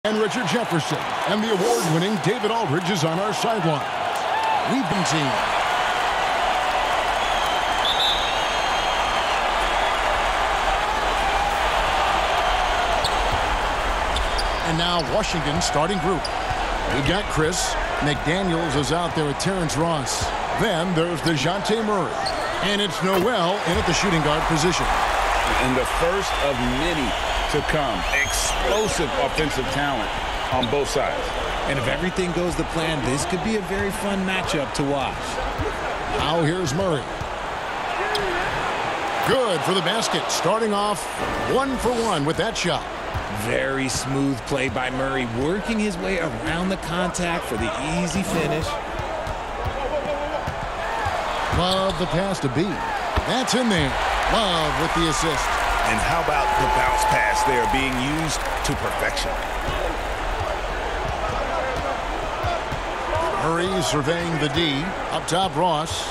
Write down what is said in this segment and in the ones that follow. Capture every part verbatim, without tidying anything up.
And Richard Jefferson and the award-winning David Aldridge is on our sideline. We've been team. And now Washington starting group. We got Chris. McDaniels is out there with Terrence Ross. Then there's DeJounte Murray. And it's Noel in at the shooting guard position. And the first of many to come. Explosive offensive talent on both sides. And if everything goes to plan, this could be a very fun matchup to watch. Now here's Murray. Good for the basket. Starting off one for one with that shot. Very smooth play by Murray, working his way around the contact for the easy finish. Love the pass to B. That's in there. Love with the assist. And how about the bounce pass there being used to perfection? Murray surveying the D. Up top, Ross.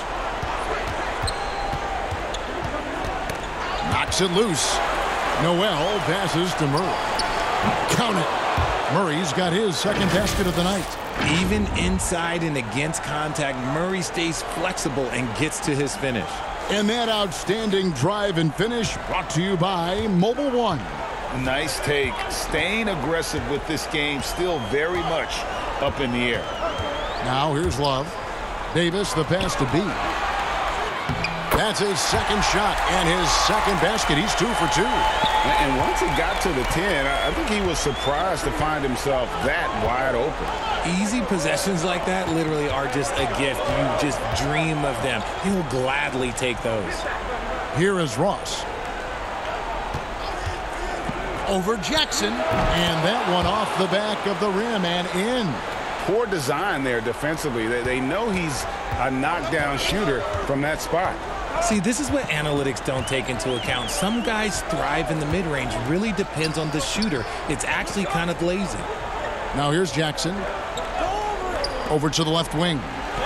Knocks it loose. Noel passes to Murray. Count it. Murray's got his second basket of the night. Even inside and against contact, Murray stays flexible and gets to his finish. And that outstanding drive and finish brought to you by Mobile One. Nice take. Staying aggressive with this game, still very much up in the air. Now here's Love. Davis, the pass to B. That's his second shot and his second basket. He's two for two. And once he got to the ten, I think he was surprised to find himself that wide open. Easy possessions like that literally are just a gift. You just dream of them. He'll gladly take those. Here is Ross. Over Jackson. And that one off the back of the rim and in. Poor design there defensively. They, they know he's a knockdown shooter from that spot. See, this is what analytics don't take into account. Some guys thrive in the mid-range. Really depends on the shooter. It's actually kind of lazy. Now here's Jackson. Over to the left wing.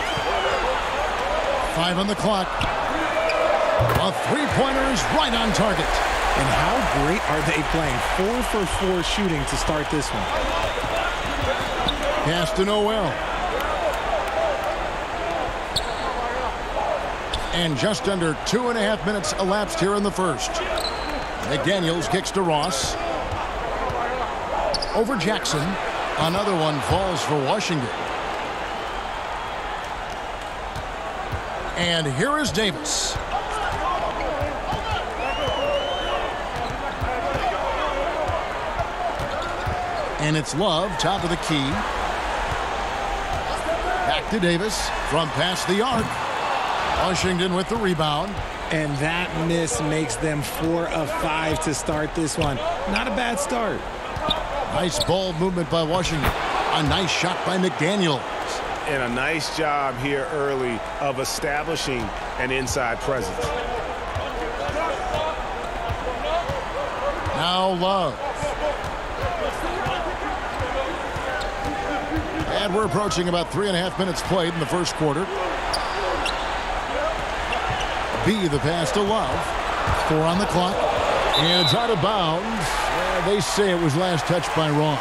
Five on the clock. A three-pointer is right on target. And how great are they playing? Four for four shooting to start this one. Pass to Noel. And just under two and a half minutes elapsed here in the first. McDaniels kicks to Ross. Over Jackson. Another one falls for Washington. And here is Davis. And it's Love, top of the key. Back to Davis from past the arc. Washington with the rebound. And that miss makes them four of five to start this one. Not a bad start. Nice ball movement by Washington. A nice shot by McDaniels. And a nice job here early of establishing an inside presence. Now Love. And we're approaching about three and a half minutes played in the first quarter. B, the pass to Love. Four on the clock. And it's out of bounds. Uh, they say it was last touched by Ross.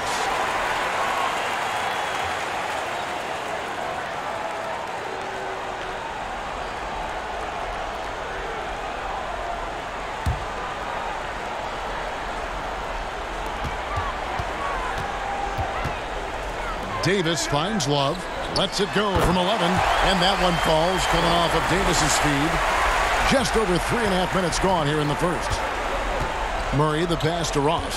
Davis finds Love. Lets it go from eleven. And that one falls, coming off of Davis's speed. Just over three and a half minutes gone here in the first. Murray, the pass to Ross.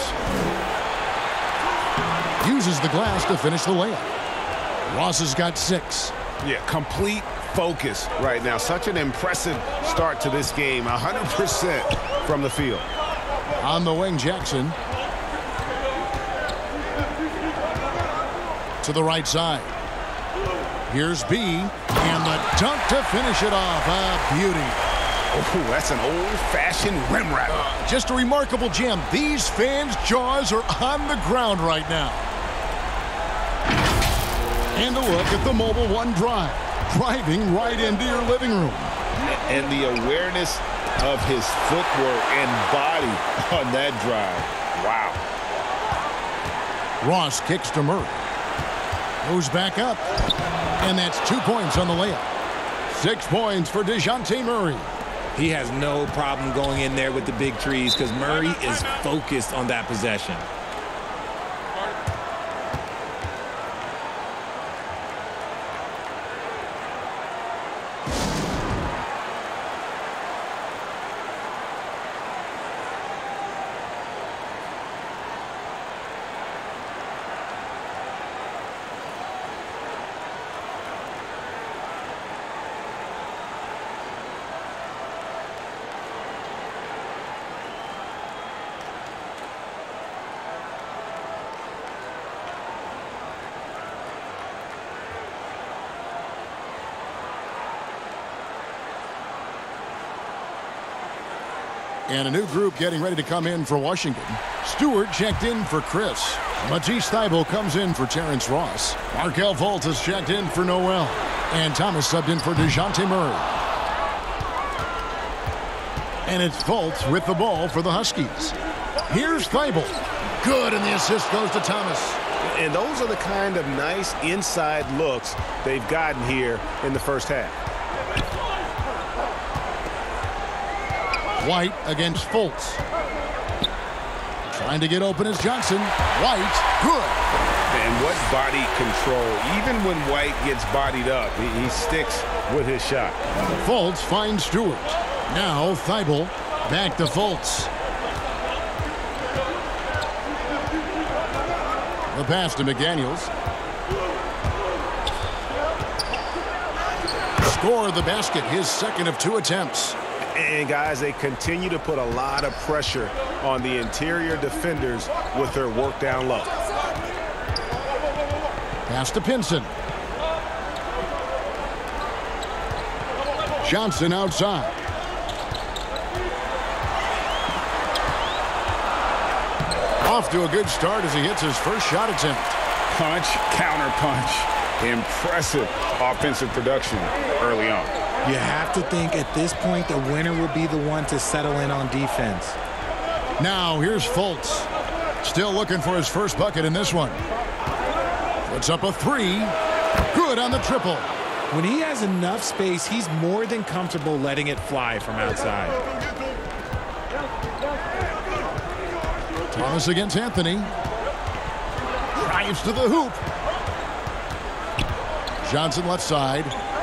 Uses the glass to finish the layup. Ross has got six. Yeah, complete focus right now. Such an impressive start to this game. one hundred percent from the field. On the wing, Jackson. To the right side. Here's B. And the dunk to finish it off. A beauty. Oh, that's an old-fashioned rim wrap. Uh, just a remarkable jam. These fans' jaws are on the ground right now. And a look at the Mobile One drive. Driving right into your living room. And the awareness of his footwork and body on that drive. Wow. Ross kicks to Murray. Goes back up. And that's two points on the layup. Six points for DeJounte Murray. He has no problem going in there with the big trees because Murray is focused on that possession. And a new group getting ready to come in for Washington. Stewart checked in for Chris. Matisse Thybulle comes in for Terrence Ross. Markelle Fultz has checked in for Noel. And Thomas subbed in for DeJounte Murray. And it's Fultz with the ball for the Huskies. Here's Thybulle. Good, and the assist goes to Thomas. And those are the kind of nice inside looks they've gotten here in the first half. White against Fultz. Trying to get open is Johnson. White, good. And what body control. Even when White gets bodied up, he, he sticks with his shot. Fultz finds Stewart. Now Thybulle back to Fultz. The pass to McDaniels. Score the basket, his second of two attempts. And, guys, they continue to put a lot of pressure on the interior defenders with their work down low. Pass to Pinson. Johnson outside. Off to a good start as he hits his first shot attempt. Punch, counter punch. Impressive offensive production early on. You have to think at this point the winner will be the one to settle in on defense. Now here's Fultz. Still looking for his first bucket in this one. Puts up a three. Good on the triple. When he has enough space, he's more than comfortable letting it fly from outside. Thomas against Anthony. Drives to the hoop. Johnson left side.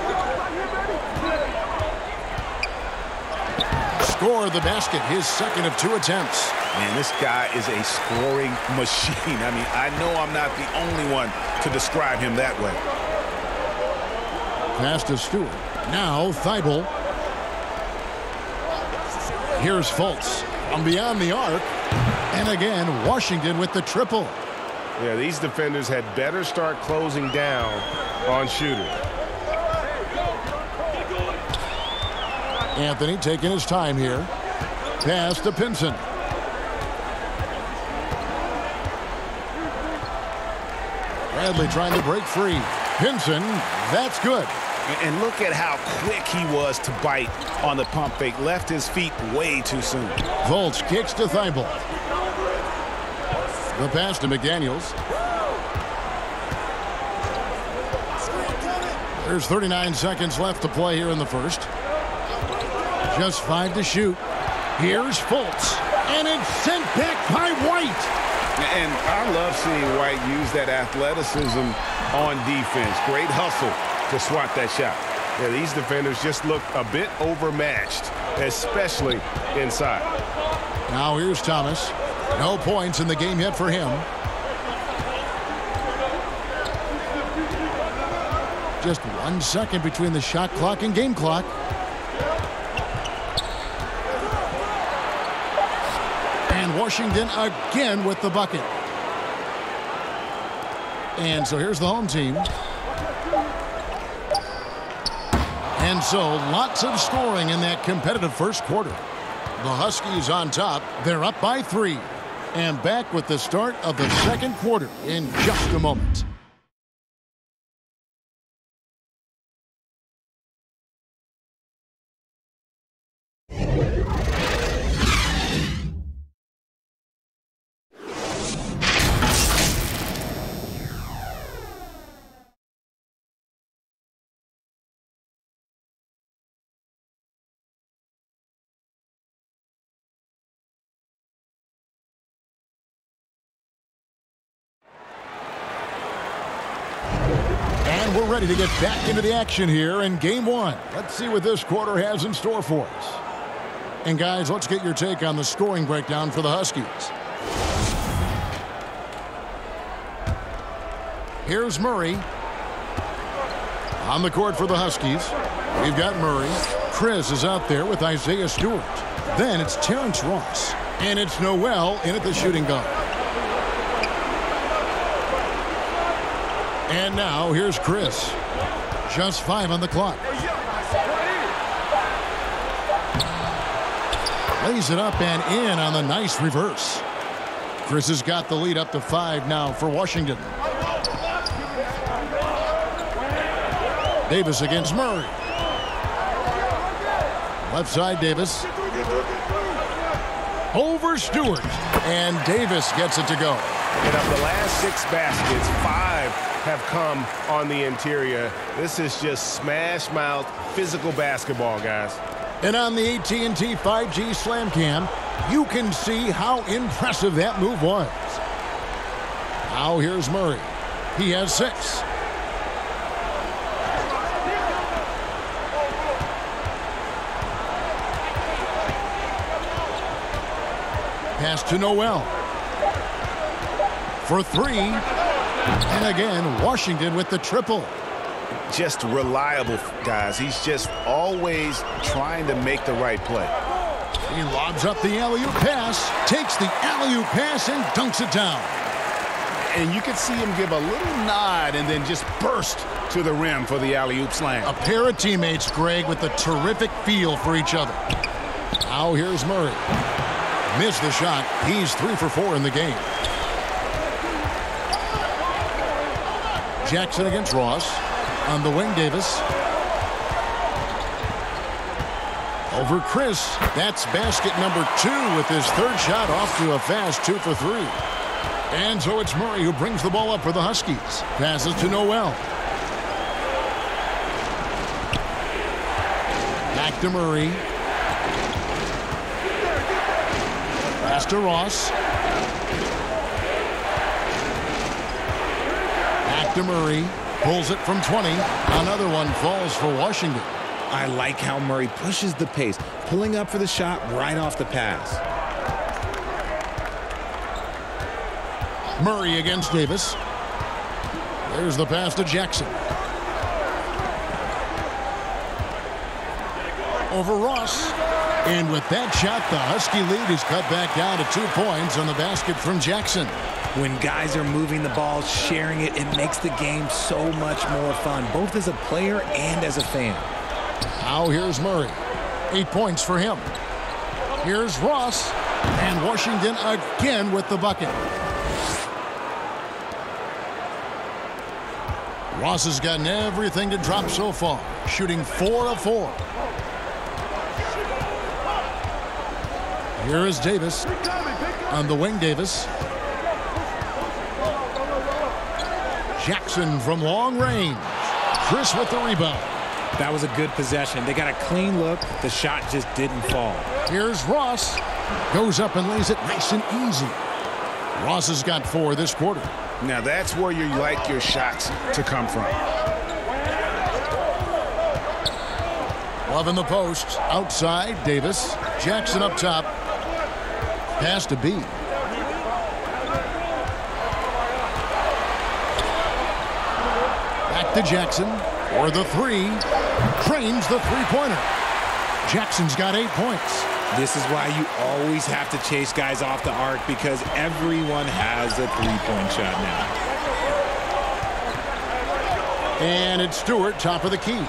Score the basket, his second of two attempts. Man, this guy is a scoring machine. I mean, I know I'm not the only one to describe him that way. Pass to Stewart. Now Thybulle. Here's Fultz from beyond the arc. And again, Washington with the triple. Yeah, these defenders had better start closing down on shooters. Anthony taking his time here. Pass to Pinson. Bradley trying to break free. Pinson, that's good. And look at how quick he was to bite on the pump fake. Left his feet way too soon. Fultz kicks to Thybulle. The pass to McDaniels. There's thirty-nine seconds left to play here in the first. Just five to shoot. Here's Fultz. And it's sent back by White. And I love seeing White use that athleticism on defense. Great hustle to swat that shot. Yeah, these defenders just look a bit overmatched, especially inside. Now here's Thomas. No points in the game yet for him. Just one second between the shot clock and game clock. And Washington again with the bucket. And so here's the home team. And so lots of scoring in that competitive first quarter. The Huskies on top. They're up by three. And back with the start of the second quarter in just a moment. And we're ready to get back into the action here in game one. Let's see what this quarter has in store for us. And guys, let's get your take on the scoring breakdown for the Huskies. Here's Murray. On the court for the Huskies, we've got Murray. Chris is out there with Isaiah Stewart. Then it's Terrence Ross. And it's Noel in at the shooting guard. And now here's Chris. Just five on the clock. Lays it up and in on the nice reverse. Chris has got the lead up to five now for Washington. Davis against Murray. Left side, Davis. Over Stewart. And Davis gets it to go. And of the last six baskets, five have come on the interior. This is just smash-mouth physical basketball, guys. And on the A T and T five G Slam Cam, you can see how impressive that move was. Now here's Murray. He has six. Pass to Noel. For three. And again, Washington with the triple. Just reliable, guys. He's just always trying to make the right play. He lobs up the alley-oop pass, takes the alley-oop pass, and dunks it down. And you can see him give a little nod and then just burst to the rim for the alley-oop slam. A pair of teammates, Greg, with a terrific feel for each other. Now here's Murray. Missed the shot. He's three for four in the game. Jackson against Ross. On the wing, Davis. Over Chris. That's basket number two with his third shot off to a fast two for three. And so it's Murray who brings the ball up for the Huskies. Passes to Noel. Back to Murray. Pass to Ross. Back to Murray. Pulls it from twenty. Another one falls for Washington. I like how Murray pushes the pace, pulling up for the shot right off the pass. Murray against Davis. There's the pass to Jackson. Over Ross. And with that shot, the Husky lead is cut back down to two points on the basket from Jackson. When guys are moving the ball, sharing it, it makes the game so much more fun, both as a player and as a fan. Now here's Murray. Eight points for him. Here's Ross. And Washington again with the bucket. Ross has gotten everything to drop so far, shooting four of four. Here is Davis. On the wing, Davis. Jackson from long range. Chris with the rebound. That was a good possession. They got a clean look. The shot just didn't fall. Here's Ross. Goes up and lays it nice and easy. Ross has got four this quarter. Now that's where you like your shots to come from. Love in the post. Outside, Davis. Jackson up top. Pass to B. Back to Jackson. For the three. Trains the three-pointer. Jackson's got eight points. This is why you always have to chase guys off the arc, because everyone has a three-point shot now. And it's Stewart, top of the key.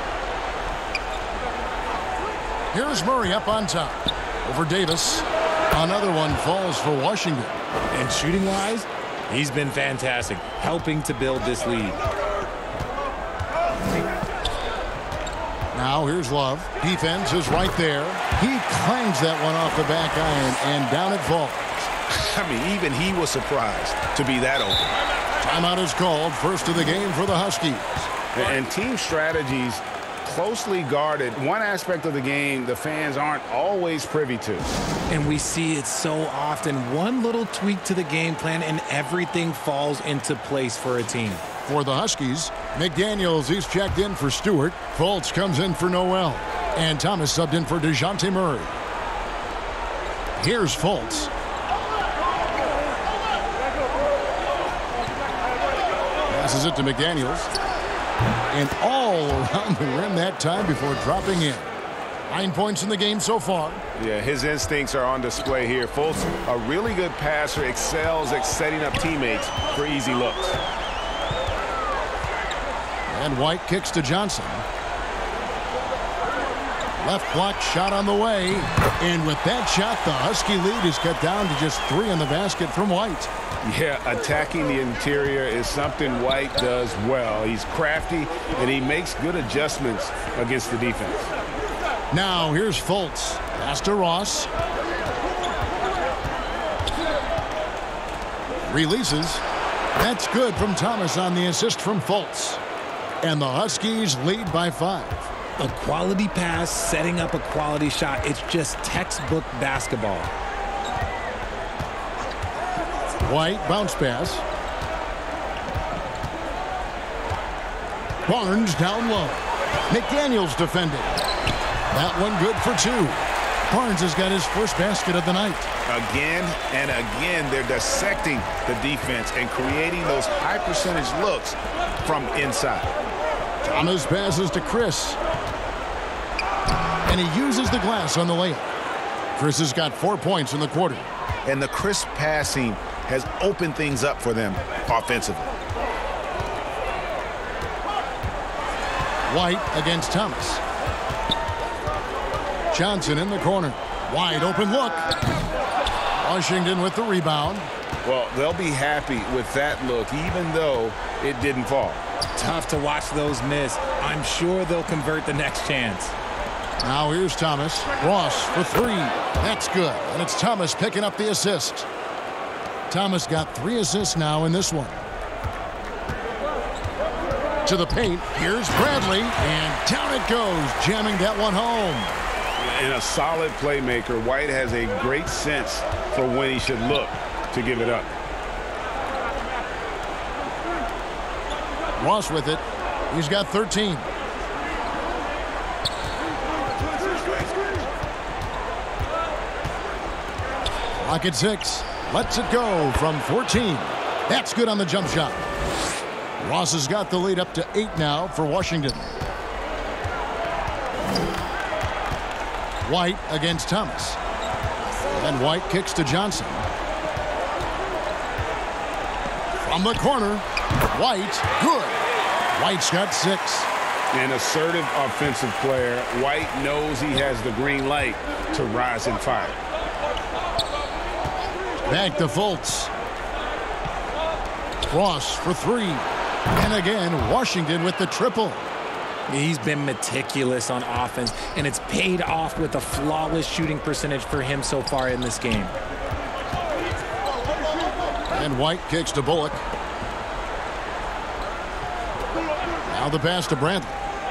Here's Murray up on top. Over Davis. Another one falls for Washington. And shooting-wise, he's been fantastic, helping to build this lead. Now here's Love. Defense is right there. He clangs that one off the back iron, and down it falls. I mean, even he was surprised to be that open. Timeout is called. First of the game for the Huskies. And team strategies closely guarded. One aspect of the game the fans aren't always privy to. And we see it so often. One little tweak to the game plan and everything falls into place for a team. For the Huskies, McDaniels, he's checked in for Stewart. Fultz comes in for Noel. And Thomas subbed in for DeJounte Murray. Here's Fultz. Passes it to McDaniels. And all around the rim that time before dropping in. Nine points in the game so far. Yeah, his instincts are on display here. Fultz, a really good passer, excels at setting up teammates for easy looks. And White kicks to Johnson. Left block shot on the way. And with that shot, the Husky lead is cut down to just three in the basket from White. Yeah, attacking the interior is something White does well. He's crafty, and he makes good adjustments against the defense. Now here's Fultz. Pass to Ross. Releases. That's good from Thomas on the assist from Fultz. And the Huskies lead by five. A quality pass, setting up a quality shot. It's just textbook basketball. White bounce pass. Barnes down low. McDaniels defending. That one good for two. Barnes has got his first basket of the night. Again and again, they're dissecting the defense and creating those high percentage looks from inside. Thomas passes to Chris. And he uses the glass on the layup. Chris has got four points in the quarter. And the crisp passing has opened things up for them offensively. White against Thomas. Johnson in the corner. Wide open look. Washington with the rebound. Well, they'll be happy with that look, even though it didn't fall. Tough to watch those miss. I'm sure they'll convert the next chance. Now here's Thomas. Ross for three. That's good. And it's Thomas picking up the assist. Thomas got three assists now in this one. To the paint. Here's Bradley. And down it goes, jamming that one home. And a solid playmaker. White has a great sense for when he should look to give it up. Ross with it. He's got thirteen. Clock at six. Lets it go from fourteen. That's good on the jump shot. Ross has got the lead up to eight now for Washington. White against Thomas. And White kicks to Johnson. From the corner, White, good. White's got six. An assertive offensive player. White knows he has the green light to rise and fire. Back to Fultz. Ross for three. And again, Washington with the triple. He's been meticulous on offense, and it's paid off with a flawless shooting percentage for him so far in this game. And White kicks to Bullock. Now the pass to Brantley.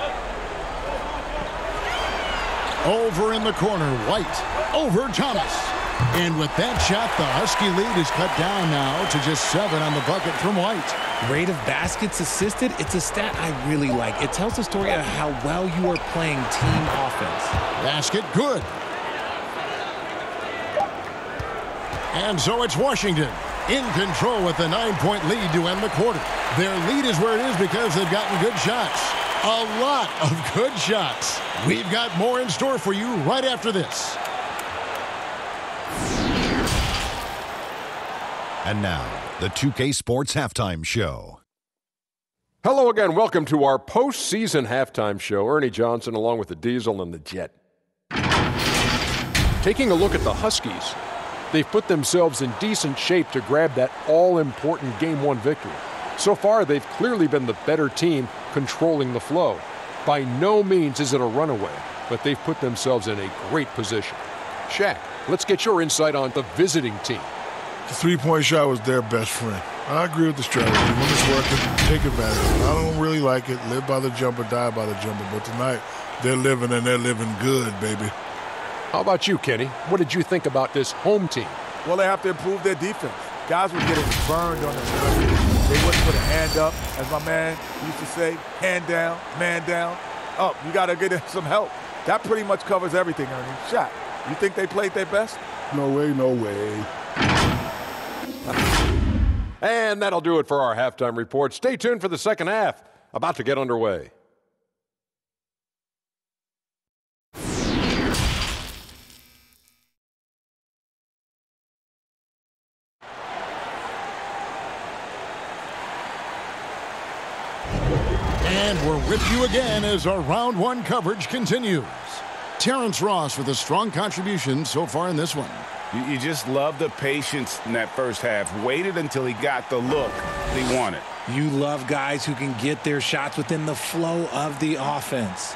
Over in the corner, White. Over Thomas. And with that shot, the Husky lead is cut down now to just seven on the bucket from White. Rate of baskets assisted, it's a stat I really like. It tells the story of how well you are playing team offense. Basket good. And so it's Washington in control with a nine-point lead to end the quarter. Their lead is where it is because they've gotten good shots. A lot of good shots. We've got more in store for you right after this. And now, the two K Sports Halftime Show. Hello again. Welcome to our postseason halftime show. Ernie Johnson along with the Diesel and the Jet. Taking a look at the Huskies, they've put themselves in decent shape to grab that all-important Game one victory. So far, they've clearly been the better team controlling the flow. By no means is it a runaway, but they've put themselves in a great position. Shaq, let's get your insight on the visiting team. The three-point shot was their best friend. I agree with the strategy. When it's working, take advantage of it. I don't really like it. Live by the jumper, die by the jumper. But tonight, they're living and they're living good, baby. How about you, Kenny? What did you think about this home team? Well, they have to improve their defense. Guys were getting burned on the perimeter. They wouldn't put a hand up, as my man used to say, hand down, man down. Up, you got to get some help. That pretty much covers everything, Ernie. Shot. You think they played their best? No way, no way. And that'll do it for our halftime report. Stay tuned for the second half, about to get underway. And we're with you again as our round one coverage continues. Terrence Ross with a strong contribution so far in this one. You, you just love the patience in that first half. Waited until he got the look he wanted. You love guys who can get their shots within the flow of the offense.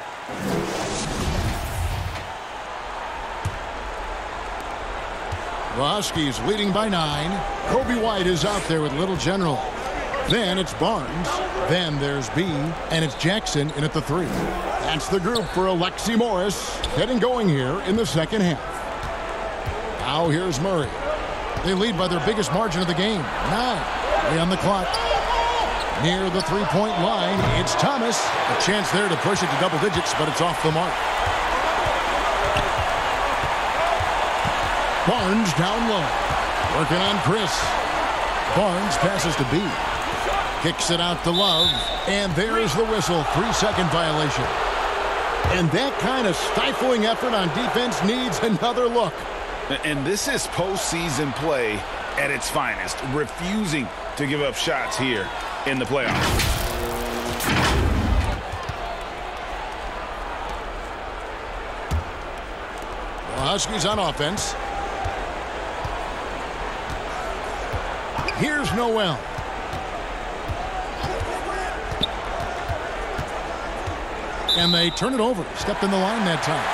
The Huskies leading by nine. Kobe White is out there with Little General. Then it's Barnes. Then there's B. And it's Jackson in at the three. That's the group for Alexi Morris. Getting going here in the second half. Now here's Murray. They lead by their biggest margin of the game. Nine. Way on the clock. Near the three-point line, it's Thomas. A chance there to push it to double digits, but it's off the mark. Barnes down low. Working on Chris. Barnes passes to B. Kicks it out to Love. And there's the whistle. Three-second violation. And that kind of stifling effort on defense needs another look. And this is postseason play at its finest. Refusing to give up shots here in the playoffs. The Huskies on offense. Here's Noel. And they turn it over. Stepped in the line that time.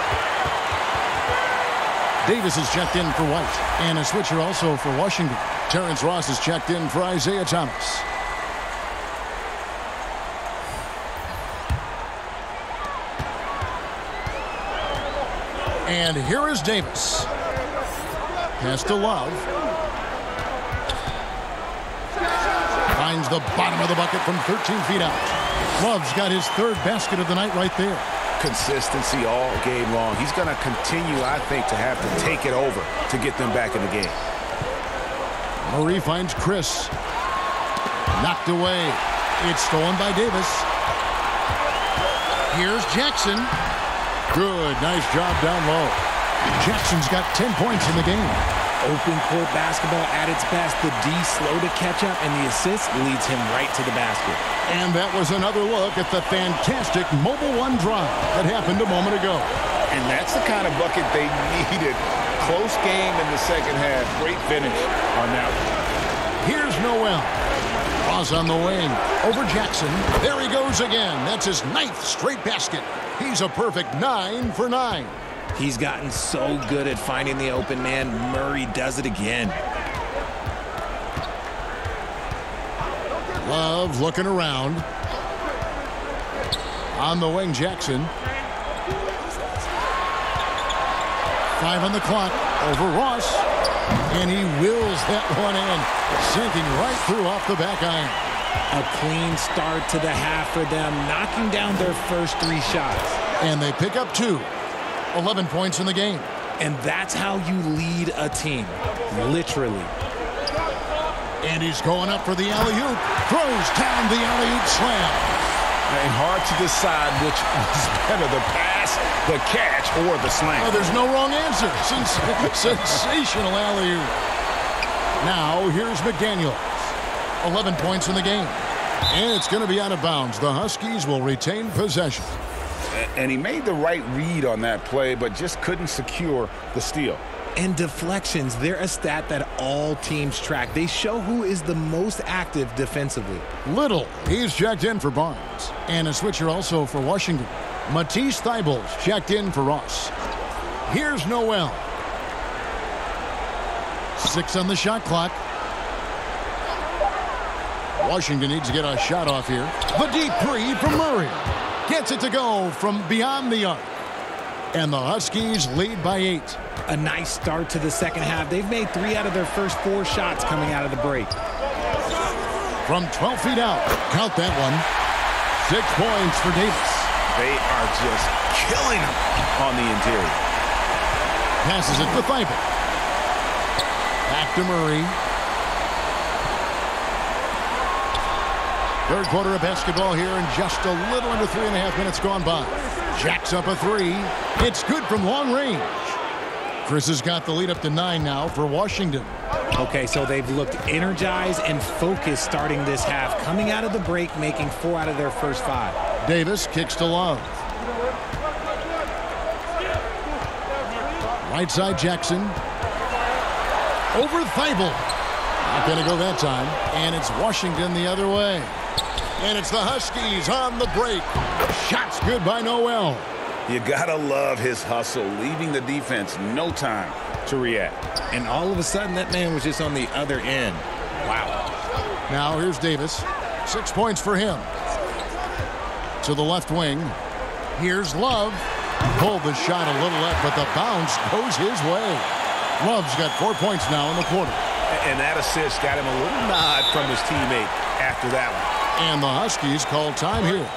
Davis is checked in for White. And a switcher also for Washington. Terrence Ross is checked in for Isaiah Thomas. And here is Davis. Pass to Love. Finds the bottom of the bucket from thirteen feet out. Love's got his third basket of the night right there. Consistency all game long. He's going to continue, I think, to have to take it over to get them back in the game. Murray finds Chris. Knocked away. It's stolen by Davis. Here's Jackson. Good. Nice job down low. Jackson's got ten points in the game. Open court basketball at its best. The D slow to catch up, and the assist leads him right to the basket. And that was another look at the fantastic Mobile One drive that happened a moment ago. And that's the kind of bucket they needed. Close game in the second half. Great finish on that one. Here's Noel. Ross on the wing. Over Jackson. There he goes again. That's his ninth straight basket. He's a perfect nine for nine. He's gotten so good at finding the open man. Murray does it again. Love looking around. On the wing, Jackson. Five on the clock. Over Ross. And he wills that one in. Sinking right through off the back iron. A clean start to the half for them, knocking down their first three shots. And they pick up two. eleven points in the game. And that's how you lead a team. Literally. And he's going up for the alley-oop. Throws down the alley-oop slam. And hard to decide which was better, the pass, the catch, or the slam. Oh, there's no wrong answer. Sens sensational alley-oop. Now, here's McDaniels. eleven points in the game. And it's going to be out of bounds. The Huskies will retain possession. And he made the right read on that play, but just couldn't secure the steal. And deflections, they're a stat that all teams track. They show who is the most active defensively. Little, he's checked in for Barnes. And a switcher also for Washington. Matisse Thybulle's checked in for Ross. Here's Noel. Six on the shot clock. Washington needs to get a shot off here. The deep three from Murray. Gets it to go from beyond the arc. And the Huskies lead by eight. A nice start to the second half. They've made three out of their first four shots coming out of the break. From twelve feet out. Count that one. Six points for Davis. They are just killing him on the interior. Passes it to Thibault. Back to Murray. Third quarter of basketball here, and just a little under three and a half minutes gone by. Jacks up a three. It's good from long range. Chris has got the lead up to nine now for Washington. Okay, so they've looked energized and focused starting this half, coming out of the break, making four out of their first five. Davis kicks to Love. Right side Jackson. Over Thibault. Not going to go that time. And it's Washington the other way. And it's the Huskies on the break. Shots good by Noel. You gotta love his hustle, leaving the defense no time to react. And all of a sudden, that man was just on the other end. Wow. Now here's Davis. Six points for him. To the left wing. Here's Love. Pulled the shot a little left, but the bounce goes his way. Love's got four points now in the quarter. And that assist got him a little nod from his teammate after that one. And the Huskies call time here.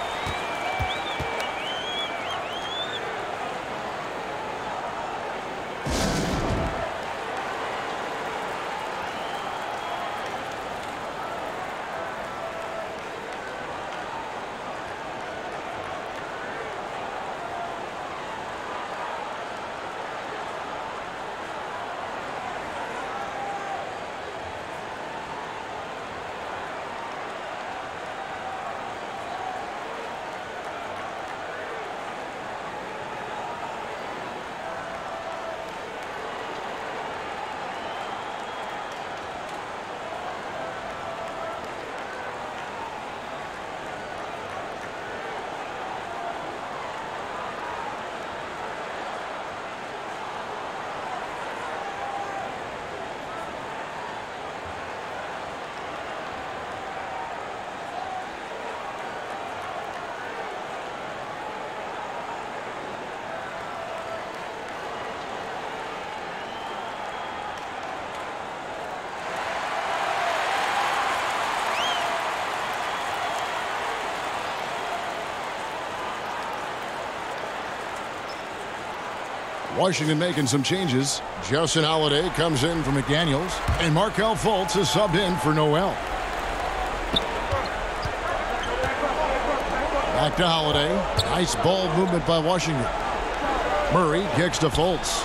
Washington making some changes. Justin Holiday comes in for McDaniels, and Markelle Fultz is subbed in for Noel. Back to Holiday. Nice ball movement by Washington. Murray kicks to Fultz.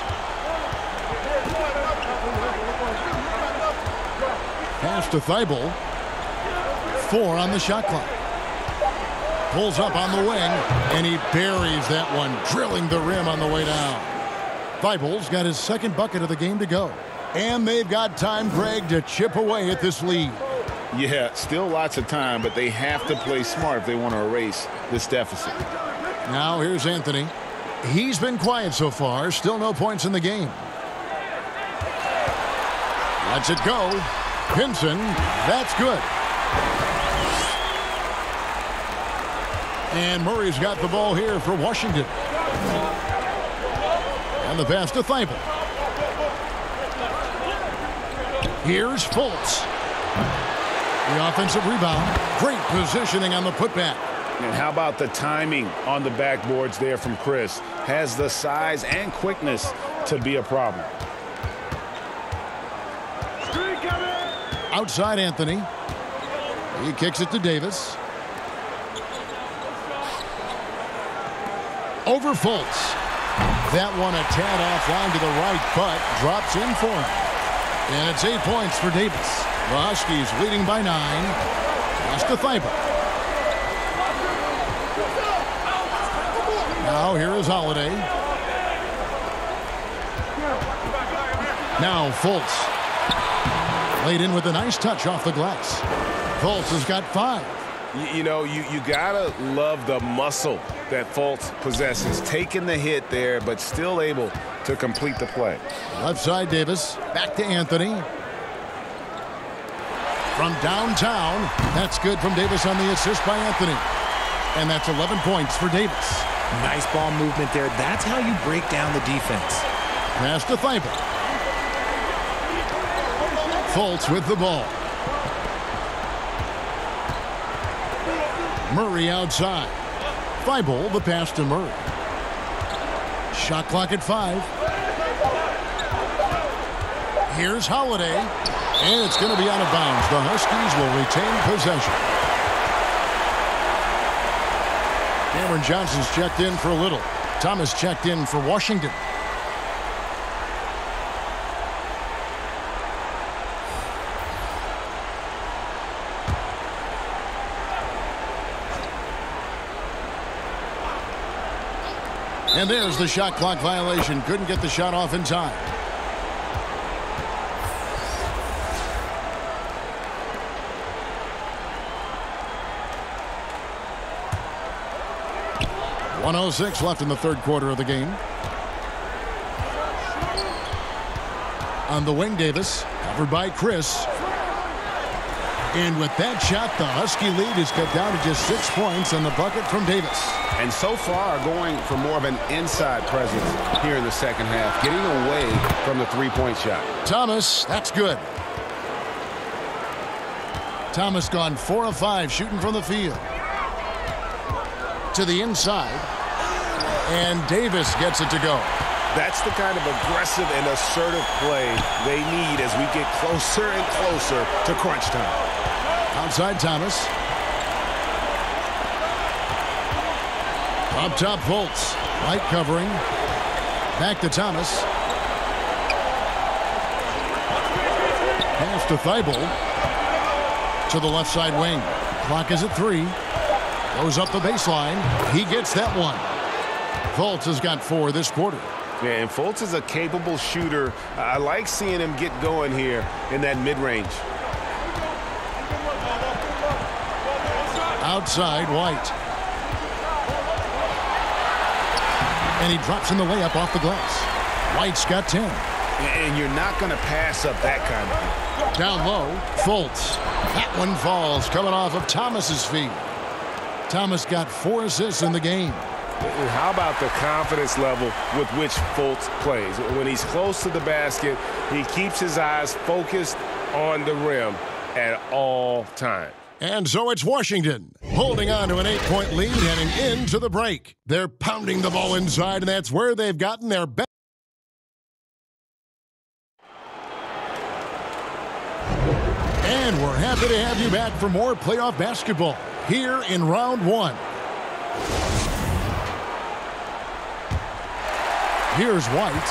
Pass to Thibault. Four on the shot clock. Pulls up on the wing, and he buries that one, drilling the rim on the way down. Thibault's got his second bucket of the game to go. And they've got time, Greg, to chip away at this lead. Yeah, still lots of time, but they have to play smart if they want to erase this deficit. Now here's Anthony. He's been quiet so far. Still no points in the game. Lets it go. Pinson. That's good. And Murray's got the ball here for Washington. And the pass to Thibault. Here's Fultz. The offensive rebound. Great positioning on the putback. And how about the timing on the backboards there from Chris? Has the size and quickness to be a problem. Outside Anthony. He kicks it to Davis. Over Fultz. That one a tad offline to the right, but drops in for him. And it's eight points for Davis. The Huskies leading by nine. Pass to Thibault. Now here is Holiday. Now Fultz. Laid in with a nice touch off the glass. Fultz has got five. You, you know, you, you gotta love the muscle that Fultz possesses. Taking the hit there, but still able to complete the play. Left side Davis. Back to Anthony. From downtown, that's good from Davis on the assist by Anthony. And that's eleven points for Davis. Nice ball movement there. That's how you break down the defense. Pass to Thibault. Fultz with the ball. Murray outside. Thibault, the pass to Murray. Shot clock at five. Here's Holiday. And it's going to be out of bounds. The Huskies will retain possession. Cameron Johnson's checked in for Little. Thomas checked in for Washington. And there's the shot clock violation. Couldn't get the shot off in time. one oh six left in the third quarter of the game. On the wing, Davis, covered by Chris. And with that shot, the Husky lead is cut down to just six points on the bucket from Davis. And so far going for more of an inside presence here in the second half, getting away from the three-point shot. Thomas, that's good. Thomas gone four of five shooting from the field. To the inside. And Davis gets it to go. That's the kind of aggressive and assertive play they need as we get closer and closer to crunch time. Outside Thomas. Up top Fultz. Light covering. Back to Thomas. Pass to Thibault. To the left side wing. Clock is at three. Goes up the baseline. He gets that one. Fultz has got four this quarter. Yeah, and Fultz is a capable shooter. I like seeing him get going here in that mid-range. Outside White. And he drops in the layup off the glass. White's got ten. And you're not going to pass up that kind of thing. Down low, Fultz. That one falls, coming off of Thomas's feet. Thomas got four assists in the game. How about the confidence level with which Fultz plays? When he's close to the basket, he keeps his eyes focused on the rim at all times. And so it's Washington holding on to an eight-point lead heading into the break. They're pounding the ball inside, and that's where they've gotten their best. And we're happy to have you back for more playoff basketball here in round one. Here's White.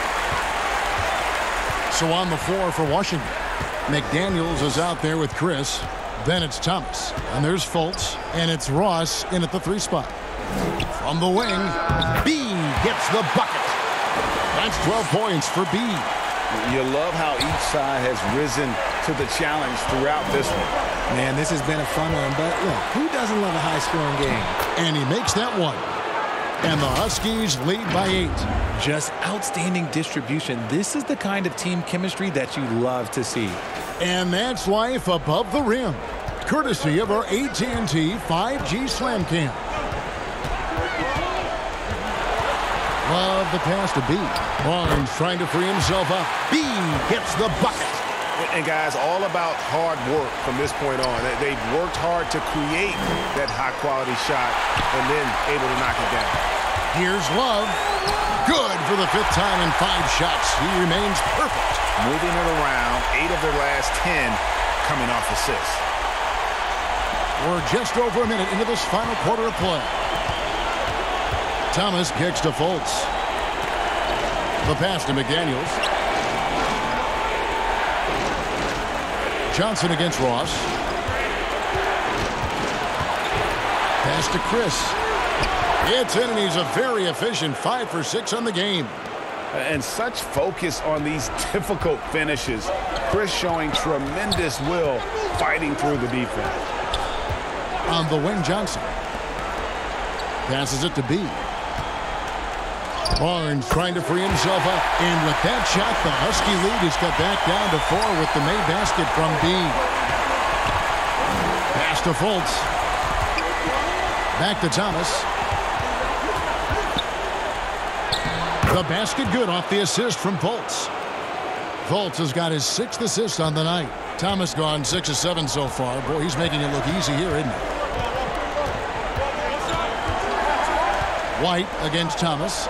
So on the floor for Washington. McDaniels is out there with Chris. Then it's Thomas. And there's Fultz. And it's Ross in at the three spot. From the wing, B gets the bucket. That's twelve points for B. You love how each side has risen to the challenge throughout this one. Man, this has been a fun one. But look, who doesn't love a high-scoring game? And he makes that one. And the Huskies lead by eight. Just outstanding distribution. This is the kind of team chemistry that you love to see. And that's life above the rim. Courtesy of our A T and T five G Slam Cam. Love the pass to B. Barnes trying to free himself up. B gets the bucket. And guys, all about hard work from this point on. They've worked hard to create that high-quality shot and then able to knock it down. Here's Love. Good for the fifth time in five shots. He remains perfect. Moving it around, eight of their last ten coming off assists. We're just over a minute into this final quarter of play. Thomas kicks to Fultz. The pass to McDaniels. Johnson against Ross. Pass to Chris. It's in, and he's a very efficient five for six on the game. And such focus on these difficult finishes. Chris showing tremendous will fighting through the defense. On the wing, Johnson. Passes it to B. Barnes trying to free himself up. And with that shot, the Husky lead is cut back down to four with the made basket from B. to Fultz. Back to Thomas. The basket good off the assist from Fultz. Fultz has got his sixth assist on the night. Thomas gone six of seven so far. Boy, he's making it look easy here, isn't he? White against Thomas.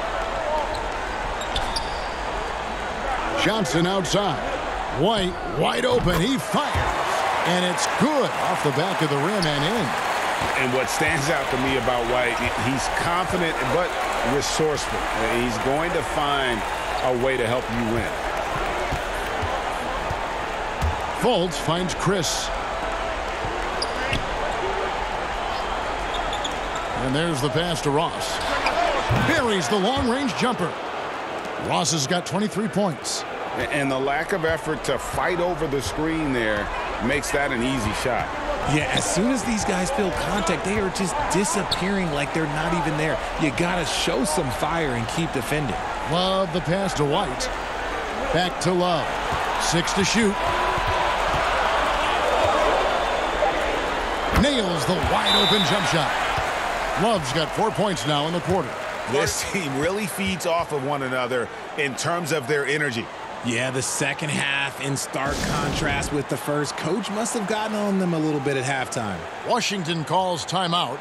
Johnson outside. White wide open. He fires. And it's good off the back of the rim and in. And what stands out to me about White, he's confident but resourceful. He's going to find a way to help you win. Fultz finds Chris. And there's the pass to Ross. Buries the long-range jumper. Ross has got twenty-three points. And the lack of effort to fight over the screen there makes that an easy shot. Yeah, as soon as these guys feel contact, they are just disappearing like they're not even there. You got to show some fire and keep defending. Love the pass to White. Back to Love. Six to shoot. Nails the wide-open jump shot. Love's got four points now in the quarter. This team really feeds off of one another in terms of their energy. Yeah, the second half in stark contrast with the first. Coach must have gotten on them a little bit at halftime. Washington calls timeout.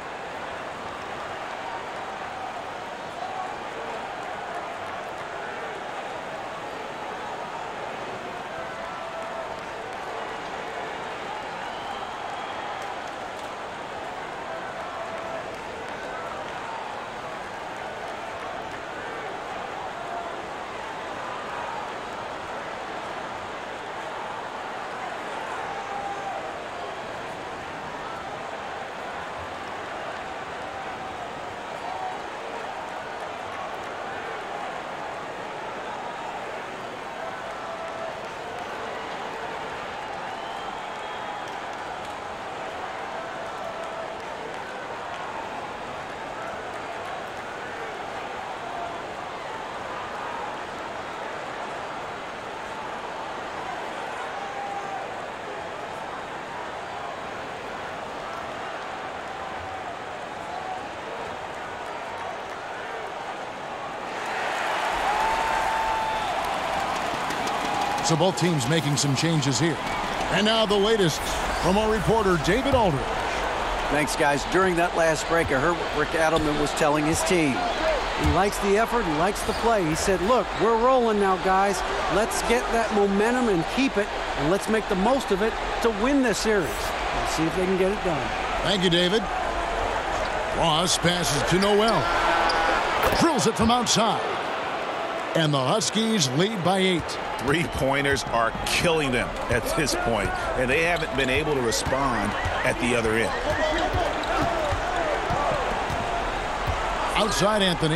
So both teams making some changes here. And now the latest from our reporter, David Aldridge. Thanks, guys. During that last break, I heard what Rick Adelman was telling his team. He likes the effort. He likes the play. He said, look, we're rolling now, guys. Let's get that momentum and keep it, and let's make the most of it to win this series. Let's see if they can get it done. Thank you, David. Ross passes to Noel. Drills it from outside. And the Huskies lead by eight. Three-pointers are killing them at this point, and they haven't been able to respond at the other end. Outside Anthony.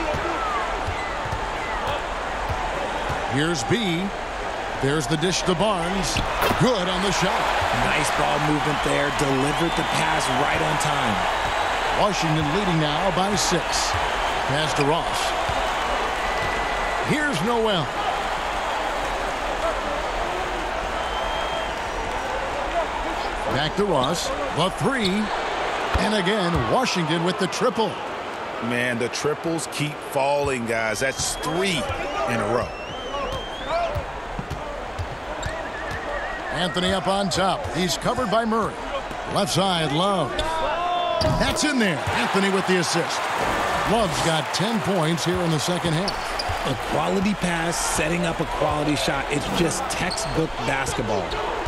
Here's B. There's the dish to Barnes. Good on the shot. Nice ball movement there. Delivered the pass right on time. Washington leading now by six. Pass to Ross. Here's Noel. Back to Ross. The three. And again, Washington with the triple. Man, the triples keep falling, guys. That's three in a row. Anthony up on top. He's covered by Murray. Left side, Love. That's in there. Anthony with the assist. Love's got ten points here in the second half. A quality pass, setting up a quality shot. It's just textbook basketball.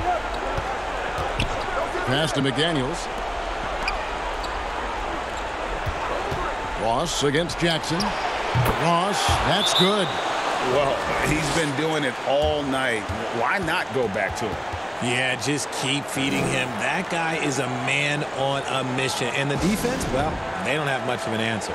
Pass to McDaniels. Ross against Jackson. Ross, that's good. Well, he's been doing it all night. Why not go back to him? Yeah, just keep feeding him. That guy is a man on a mission. And the defense, well, they don't have much of an answer.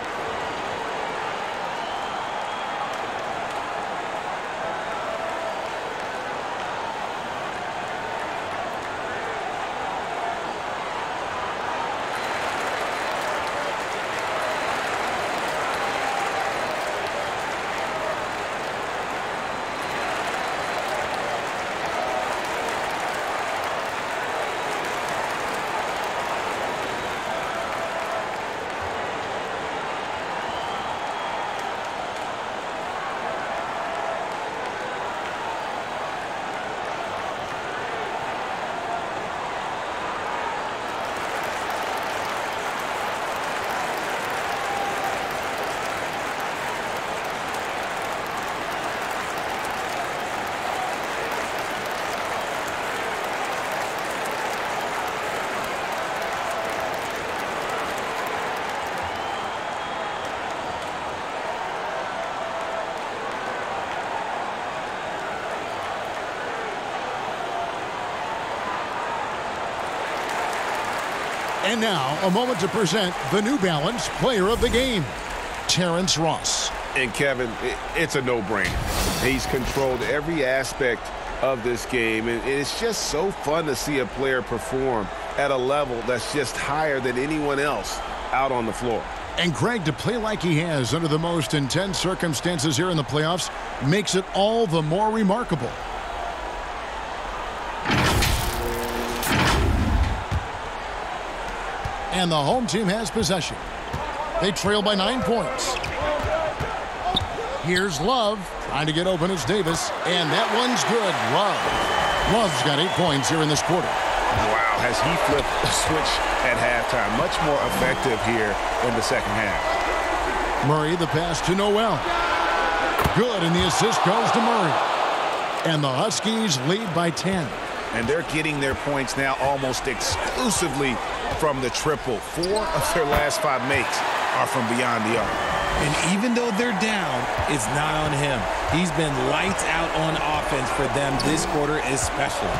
And now, a moment to present the New Balance Player of the Game, Terrence Ross. And Kevin, it's a no-brainer. He's controlled every aspect of this game, and it's just so fun to see a player perform at a level that's just higher than anyone else out on the floor. And Greg, to play like he has under the most intense circumstances here in the playoffs makes it all the more remarkable. And the home team has possession. They trail by nine points. Here's Love trying to get open. It's Davis, and that one's good. Love. Love's got eight points here in this quarter. Wow, has he flipped the switch at halftime? Much more effective here in the second half. Murray, the pass to Noel. Good, and the assist goes to Murray. And the Huskies lead by ten. And they're getting their points now almost exclusively from the triple. Four of their last five makes are from beyond the arc. And even though they're down, it's not on him. He's been lights out on offense for them this quarter especially.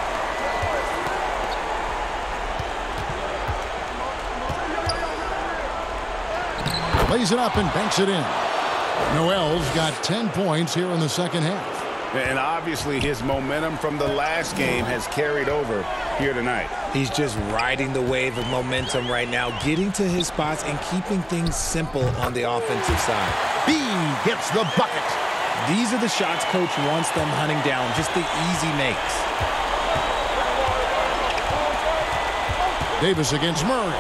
Lays it up and banks it in. Noel's got ten points here in the second half. And obviously his momentum from the last game has carried over here tonight. He's just riding the wave of momentum right now, getting to his spots and keeping things simple on the offensive side. B gets the bucket. These are the shots coach wants them hunting down, just the easy makes. Davis against Murray.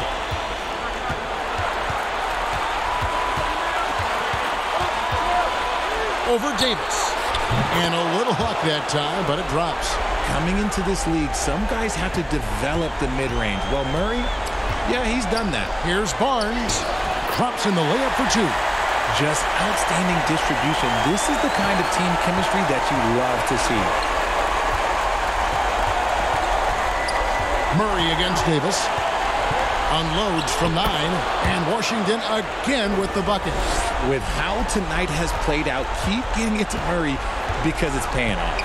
Over Davis. And a little luck that time, but it drops. Coming into this league, some guys have to develop the mid-range. Well, Murray, yeah, he's done that. Here's Barnes. Drops in the layup for two. Just outstanding distribution. This is the kind of team chemistry that you love to see. Murray against Davis. Unloads from nine, and Washington again with the bucket. With how tonight has played out, keep getting it to Murray because it's paying off.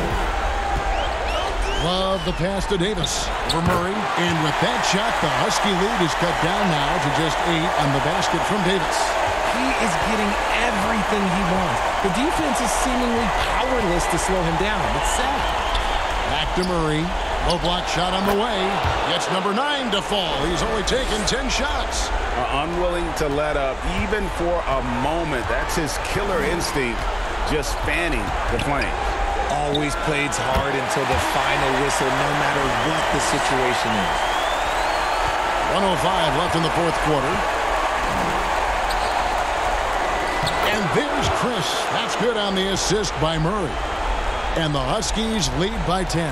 Love the pass to Davis for Murray, and with that shot, the Husky lead is cut down now to just eight on the basket from Davis. He is getting everything he wants. The defense is seemingly powerless to slow him down. It's sad. Back to Murray. Low block shot on the way. Gets number nine to fall. He's only taken ten shots. Uh, unwilling to let up even for a moment. That's his killer instinct, just fanning the flame. Always plays hard until the final whistle, no matter what the situation is. one oh five left in the fourth quarter. And there's Chris. That's good on the assist by Murray. And the Huskies lead by ten.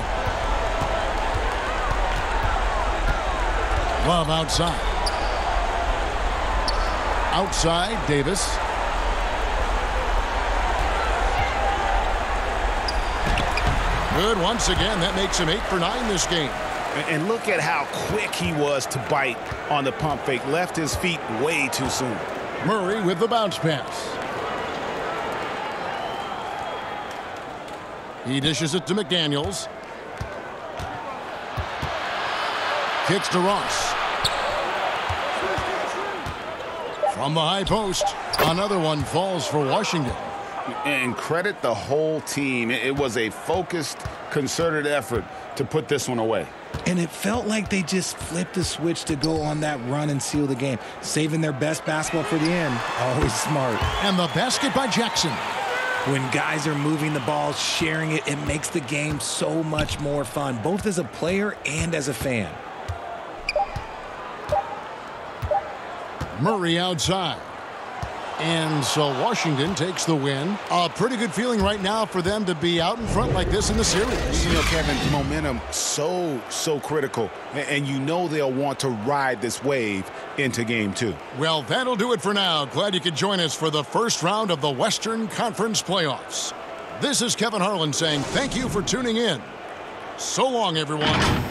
Love outside. Outside, Davis. Good once again. That makes him eight for nine this game. And look at how quick he was to bite on the pump fake. Left his feet way too soon. Murray with the bounce pass. He dishes it to McDaniels. Kicks to Ross. From the high post, another one falls for Washington. And credit the whole team. It was a focused, concerted effort to put this one away. And it felt like they just flipped the switch to go on that run and seal the game, saving their best basketball for the end. Always smart. And the basket by Jackson. When guys are moving the ball, sharing it, it makes the game so much more fun, both as a player and as a fan. Murray outside. And so Washington takes the win. A pretty good feeling right now for them to be out in front like this in the series. You know, Kevin, momentum so, so critical. And you know they'll want to ride this wave into game two. Well, that'll do it for now. Glad you could join us for the first round of the Western Conference playoffs. This is Kevin Harlan saying thank you for tuning in. So long, everyone.